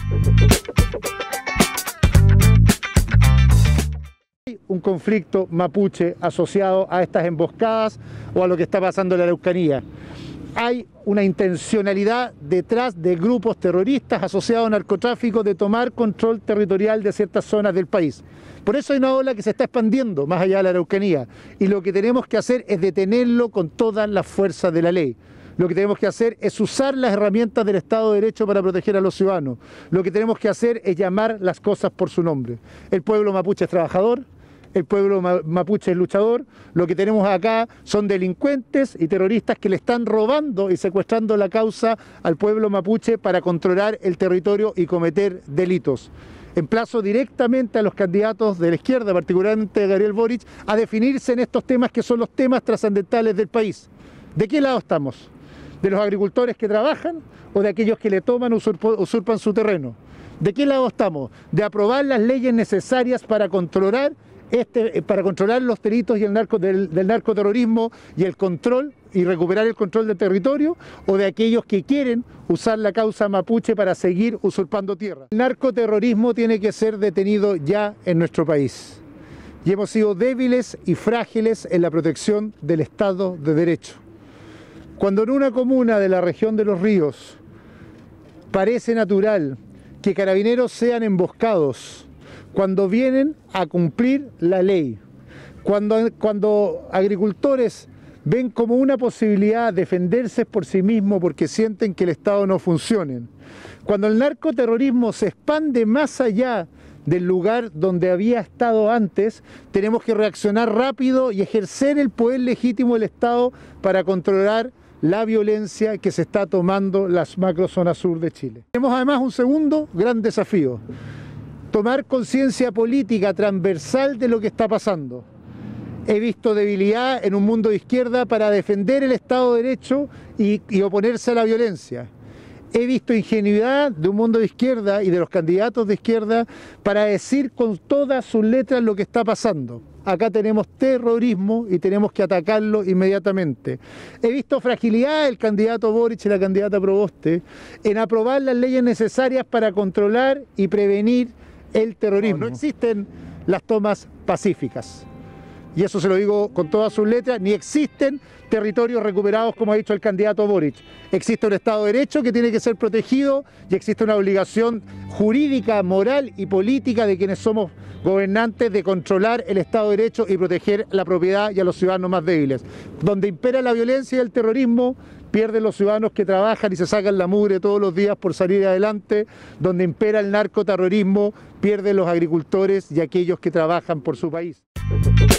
Un conflicto mapuche asociado a estas emboscadas o a lo que está pasando en la Araucanía. Hay una intencionalidad detrás de grupos terroristas asociados al narcotráfico de tomar control territorial de ciertas zonas del país. Por eso hay una ola que se está expandiendo más allá de la Araucanía y lo que tenemos que hacer es detenerlo con todas las fuerzas de la ley. Lo que tenemos que hacer es usar las herramientas del Estado de Derecho para proteger a los ciudadanos. Lo que tenemos que hacer es llamar las cosas por su nombre. El pueblo mapuche es trabajador. El pueblo mapuche es luchador. Lo que tenemos acá son delincuentes y terroristas que le están robando y secuestrando la causa al pueblo mapuche para controlar el territorio y cometer delitos. Emplazo directamente a los candidatos de la izquierda, particularmente a Gabriel Boric, a definirse en estos temas que son los temas trascendentales del país. ¿De qué lado estamos? ¿De los agricultores que trabajan o de aquellos que le toman o usurpan su terreno? ¿De qué lado estamos? ¿De aprobar las leyes necesarias para controlar los delitos y el del narcoterrorismo y el control y recuperar el control del territorio, o de aquellos que quieren usar la causa mapuche para seguir usurpando tierra? El narcoterrorismo tiene que ser detenido ya en nuestro país y hemos sido débiles y frágiles en la protección del Estado de Derecho. Cuando en una comuna de la región de Los Ríos parece natural que carabineros sean emboscados cuando vienen a cumplir la ley, cuando agricultores ven como una posibilidad defenderse por sí mismos porque sienten que el Estado no funciona, cuando el narcoterrorismo se expande más allá del lugar donde había estado antes, tenemos que reaccionar rápido y ejercer el poder legítimo del Estado para controlar la violencia que se está tomando las macrozonas sur de Chile. Tenemos además un segundo gran desafío: tomar conciencia política transversal de lo que está pasando. He visto debilidad en un mundo de izquierda para defender el Estado de Derecho y oponerse a la violencia. He visto ingenuidad de un mundo de izquierda y de los candidatos de izquierda para decir con todas sus letras lo que está pasando. Acá tenemos terrorismo y tenemos que atacarlo inmediatamente. He visto fragilidad del candidato Boric y la candidata Proboste en aprobar las leyes necesarias para controlar y prevenir el terrorismo. No existen las tomas pacíficas, y eso se lo digo con todas sus letras, ni existen territorios recuperados como ha dicho el candidato Boric. Existe un Estado de Derecho que tiene que ser protegido y existe una obligación jurídica, moral y política de quienes somos gobernantes de controlar el Estado de Derecho y proteger la propiedad y a los ciudadanos más débiles. Donde impera la violencia y el terrorismo, pierden los ciudadanos que trabajan y se sacan la mugre todos los días por salir adelante. Donde impera el narcoterrorismo, pierden los agricultores y aquellos que trabajan por su país.